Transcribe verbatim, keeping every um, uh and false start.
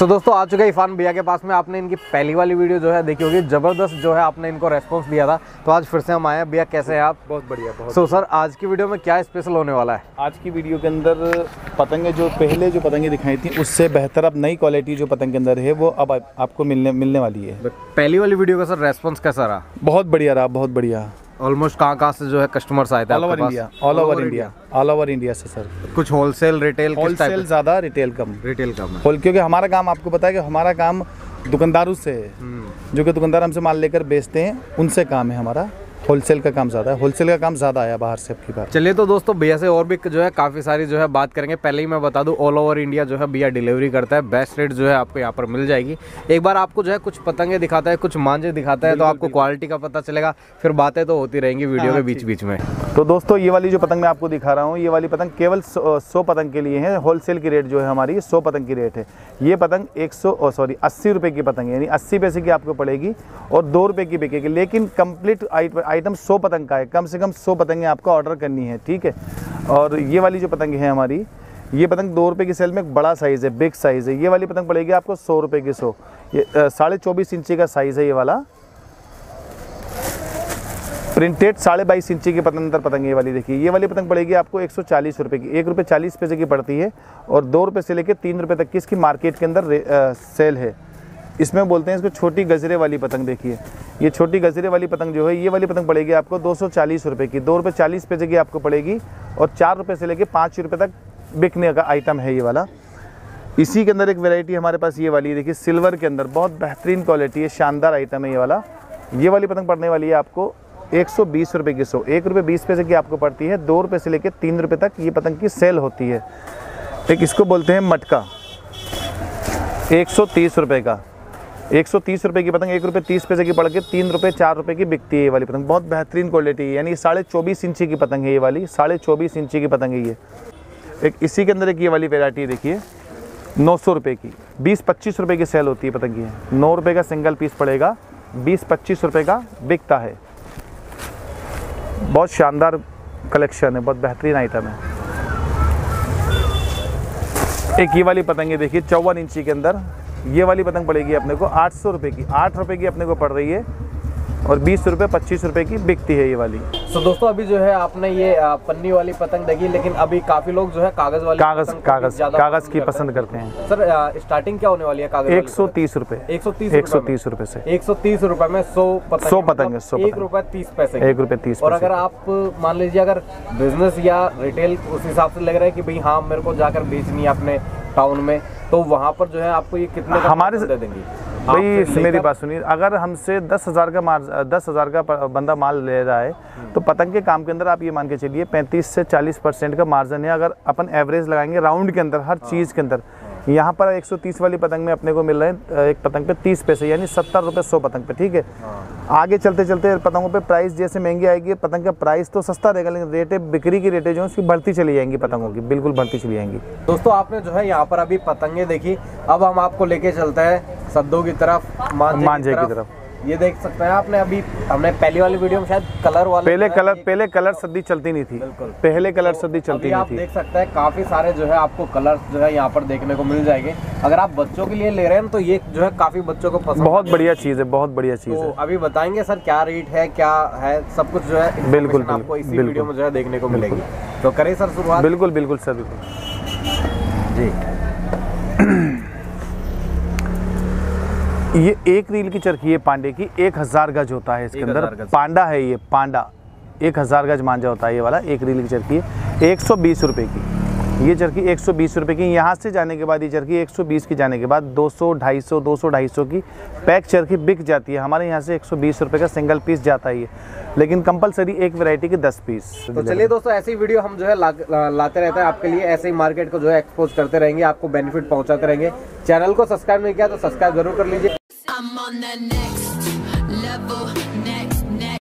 तो दोस्तों आ चुके इरफान भैया के पास में। आपने इनकी पहली वाली वीडियो जो है देखी होगी, ज़बरदस्त जो है आपने इनको रेस्पॉन्स दिया था, तो आज फिर से हम आए हैं। भैया कैसे हैं आप? बहुत बढ़िया। बहुत सो सर आज की वीडियो में क्या स्पेशल होने वाला है? आज की वीडियो के अंदर पतंगे जो पहले जो पतंगे दिखाई थी उससे बेहतर अब नई क्वालिटी जो पतंग के अंदर है वो अब आपको मिलने मिलने वाली है। पहली वाली वीडियो का सर रेस्पॉन्स कैसा रहा? बहुत बढ़िया रहा, बहुत बढ़िया। ऑलमोस्ट कहाँ कहाँ से जो है कस्टमर्स आए थे? All over India, all over India, all over India से सर। कुछ होलसेल रिटेल? होलसेल ज़्यादा, रिटेल कम। रिटेल कम है। होल क्योंकि हमारा काम आपको पता है कि हमारा काम दुकानदारों से है, जो कि दुकानदार हमसे माल लेकर बेचते हैं, उनसे काम है हमारा। होलसेल का काम ज़्यादा है, होलसेल का काम ज़्यादा आया बाहर से आपकी बात। चलिए तो दोस्तों भैया से और भी जो है काफ़ी सारी जो है बात करेंगे। पहले ही मैं बता दूं ऑल ओवर इंडिया जो है भैया डिलीवरी करता है, बेस्ट रेट जो है आपको यहाँ पर मिल जाएगी। एक बार आपको जो है कुछ पतंगे दिखाता है, कुछ मांझे दिखाता है, तो आपको क्वालिटी का पता चलेगा। फिर बातें तो होती रहेंगी वीडियो के बीच बीच में। तो दोस्तों ये वाली जो पतंग मैं आपको दिखा रहा हूँ, ये वाली पतंग केवल सौ पतंग के लिए है। होलसेल की रेट जो है हमारी सौ पतंग की रेट है। ये पतंग एक सौ सॉरी अस्सी रुपये की पतंग है, यानी अस्सी पैसे की आपको पड़ेगी और दो रुपये की बिकेगी। लेकिन कंप्लीट आइटम सौ पतंग का है, कम से कम सौ पतंगें आपको ऑर्डर करनी है, ठीक है। और ये वाली जो पतंग है हमारी, ये पतंग दो रुपये की सेल में एक बड़ा साइज़ है, बिग साइज़ है। ये वाली पतंग पड़ेगी आपको सौ रुपये की सौ। ये साढ़े चौबीस इंची का साइज़ है। ये वाला प्रिंटेड साढ़े बाईस इंची की पतंग अंदर पतंग ये वाली देखिए। ये वाली पतंग पड़ेगी आपको एक सौ चालीस रुपये की, एक रुपये चालीस पैसे की पड़ती है। और दो रुपये से लेकर तीन रुपये तक की इसकी मार्केट के अंदर आ, सेल है। इसमें बोलते हैं इसको छोटी गजरे वाली पतंग। देखिए ये छोटी गजरे वाली पतंग जो है, ये वाली पतंग पड़ेगी आपको दो सौ चालीस रुपये की, दो रुपये चालीस पैसे की आपको पड़ेगी। और चार रुपये से लेकर पाँच रुपये तक बिकने का आइटम है ये वाला। इसी के अंदर एक वैरायटी हमारे पास ये वाली देखिए, सिल्वर के अंदर बहुत बेहतरीन क्वालिटी है, शानदार आइटम है ये वाला। ये वाली पतंग पड़ने वाली है आपको एक सौ बीस रुपये की सौ, एक रुपये बीस पैसे की आपको पड़ती है। दो रुपये से लेकर तीन रुपये तक ये पतंग की सेल होती है। एक इसको बोलते हैं मटका, एक सौ तीस रुपये का, एक सौ तीस रुपये की पतंग एक रुपये तीस पैसे की पड़ के तीन रुपये चार रुपये की बिकती है ये वाली पतंग। बहुत बेहतरीन क्वालिटी है, यानी साढ़े चौबीस इंची की पतंग है ये वाली, साढ़े चौबीस इंची की पतंग है ये। एक इसी के अंदर एक ये वाली वैरायटी देखिए, नौ सौ रुपये की, बीस पच्चीस रुपये की सेल होती है पतंग की। नौ रुपये का सिंगल पीस पड़ेगा, बीस पच्चीस रुपये का बिकता है। बहुत शानदार कलेक्शन है, बहुत बेहतरीन आइटम है। एक ये वाली पतंग है देखिए, चौवन इंची के अंदर। ये वाली पतंग पड़ेगी अपने को आठ सौ रुपये की, आठ रुपये की अपने को पड़ रही है और बीस रुपये पच्चीस रुपये की बिकती है ये वाली। तो so, दोस्तों अभी जो है आपने ये पन्नी वाली पतंग देखी, लेकिन अभी काफी लोग जो है कागज वाली कागज कागज कागज की पसंद करते हैं। सर स्टार्टिंग क्या होने वाली है कागज? एक सौ तीस रुपये, एक सौ तीस एक सौ तीस रुपये से एक सौ तीस रुपये में सौ पतंग, सौ पतंग, सौ एक रुपये तीस पैसे, एक रुपये तीस। और अगर आप मान लीजिए अगर बिजनेस या रिटेल उस हिसाब से लग रहा है कि भाई हाँ मेरे को जाकर बेचनी है अपने टाउन में, तो वहाँ पर जो है आपको ये कितने हमारे दे देंगे? भाई मेरी बात सुनिए, अगर हमसे दस हज़ार का मार दस हज़ार का बंदा माल ले रहा है तो पतंग के काम के अंदर आप ये मान के चलिए पैंतीस से चालीस परसेंट का मार्जिन है। अगर अपन एवरेज लगाएंगे राउंड के अंदर हर चीज़ के अंदर, यहाँ पर एक सौ तीस वाली पतंग में अपने को मिल रहे हैं एक पतंग पे तीस पैसे, यानी सत्तर रुपये सौ पतंग पे, ठीक है। आगे चलते चलते पतंगों पे प्राइस जैसे महंगी आएगी, पतंग का प्राइस तो सस्ता रहेगा, लेकिन रेटें बिक्री की रेटें जो है उसकी बढ़ती चली जाएंगी, पतंगों की बिल्कुल बढ़ती चली जाएंगी। दोस्तों आपने जो है यहाँ पर अभी पतंगे देखी, अब हम आपको लेके चलते हैं सद्दों की तरफ, मांझे, मांझे की तरफ। ये देख सकते हैं आपने, अभी हमने पहली वाली वीडियो में शायद कलर वाले पहले कलर पहले कलर सद्दी चलती नहीं थी, पहले कलर सद्दी चलती नहीं आप थी। देख सकते हैं काफी सारे जो है आपको कलर जो है यहाँ पर देखने को मिल जाएंगे। अगर आप बच्चों के लिए ले रहे हैं तो ये जो है काफी बच्चों को पसंद, बहुत बढ़िया चीज़ है, बहुत बढ़िया चीज़ है। तो अभी बताएंगे सर क्या रेट है, क्या है, सब कुछ जो है बिल्कुल आपको इसी वीडियो में जो है देखने को मिलेगी। तो करें सर शुरुआत? बिल्कुल बिल्कुल सर, बिल्कुल जी। ये एक रील की चरखी है पांडे की, एक हज़ार गज होता है इसके अंदर, पांडा है ये, पांडा एक हज़ार गज मांझा होता है ये वाला। एक रील की चरखी है एक सौ बीस रुपये की, ये चरखी एक सौ बीस रुपये की। यहाँ से जाने के बाद ये चरखी एक सौ बीस की जाने के बाद दो सौ ढाई सौ दो सौ ढाई सौ की पैक चरखी बिक जाती है। हमारे यहाँ से एक सौ बीस रुपये का सिंगल पीस जाता है ये, लेकिन कंपलसरी एक वैरायटी के दस पीस। तो चलिए दोस्तों ऐसी वीडियो हम जो है ला, ला, लाते रहते हैं आपके लिए, ऐसे ही मार्केट को जो है एक्सपोज करते रहेंगे, आपको बेनिफिट पहुँचाते रहेंगे। चैनल को सब्सक्राइब नहीं किया तो सब्सक्राइब जरूर कर लीजिए। I'm on the next level.